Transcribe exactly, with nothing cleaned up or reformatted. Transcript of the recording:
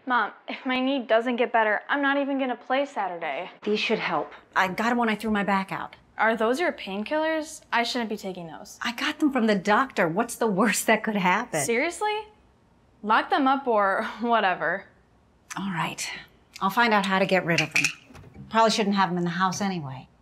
Mom, if my knee doesn't get better, I'm not even gonna play Saturday. These should help. I got them when I threw my back out. Are those your painkillers? I shouldn't be taking those. I got them from the doctor. What's the worst that could happen? Seriously? Lock them up or whatever. All right. I'll find out how to get rid of them. Probably shouldn't have them in the house anyway.